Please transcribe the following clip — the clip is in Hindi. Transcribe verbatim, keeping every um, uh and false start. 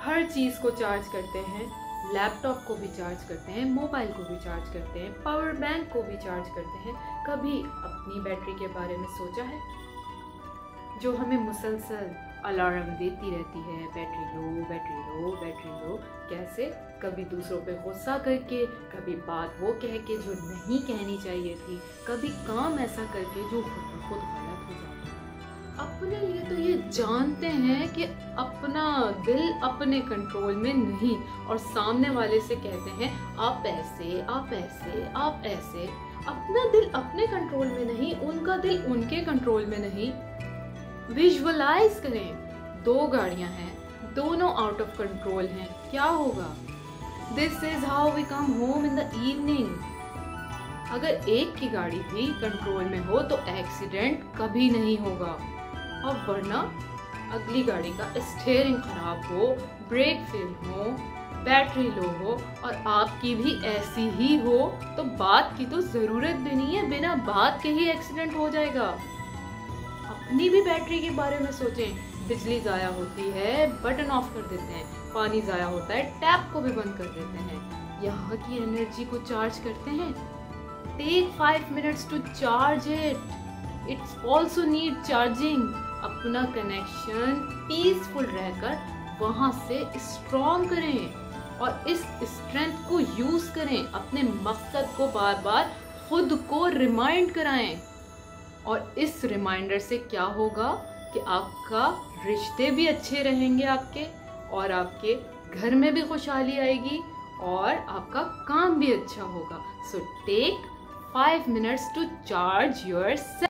हर चीज़ को चार्ज करते हैं, लैपटॉप को भी चार्ज करते हैं, मोबाइल को भी चार्ज करते हैं, पावर बैंक को भी चार्ज करते हैं। कभी अपनी बैटरी के बारे में सोचा है, जो हमें मुसलसल अलार्म देती रहती है, battery low battery low battery low. कैसे? कभी दूसरों पे गुस्सा करके, कभी बात वो कह के जो नहीं कहनी चाहिए थी, कभी काम ऐसा करके जो खुद ब खुद गलत हो जाता है। अपने लिए तो ये जानते हैं कि अपना दिल अपने कंट्रोल में नहीं, और सामने वाले से कहते हैं आप ऐसे आप ऐसे आप ऐसे। अपना दिल अपने कंट्रोल में नहीं, उनका दिल उनके कंट्रोल में नहीं। विजुअलाइज करें, दो गाड़ियां हैं, दोनों आउट ऑफ कंट्रोल हैं, क्या होगा? This is how we come home in the evening. अगर एक की गाड़ी भी कंट्रोल में हो तो एक्सीडेंट कभी नहीं होगा, और वरना अगली गाड़ी का स्टीयरिंग खराब हो, ब्रेक फेल हो, बैटरी लो हो और आपकी भी ऐसी ही हो, तो बात की तो जरूरत भी नहीं है, बिना बात के ही एक्सीडेंट हो जाएगा। अपनी भी बैटरी के बारे में सोचें। बिजली ज़ाया होती है, बटन ऑफ कर देते हैं, पानी ज़ाया होता है, टैप को भी बंद कर देते हैं, यहाँ की एनर्जी को चार्ज करते हैं। Take five minutes to charge it, it's also need charging. अपना कनेक्शन पीसफुल रहकर वहाँ से स्ट्रॉन्ग करें और इस स्ट्रेंथ को यूज़ करें, अपने मकसद को बार बार खुद को रिमाइंड कराएं। और इस रिमाइंडर से क्या होगा कि आपका रिश्ते भी अच्छे रहेंगे आपके, और आपके घर में भी खुशहाली आएगी, और आपका काम भी अच्छा होगा। So take five minutes to charge your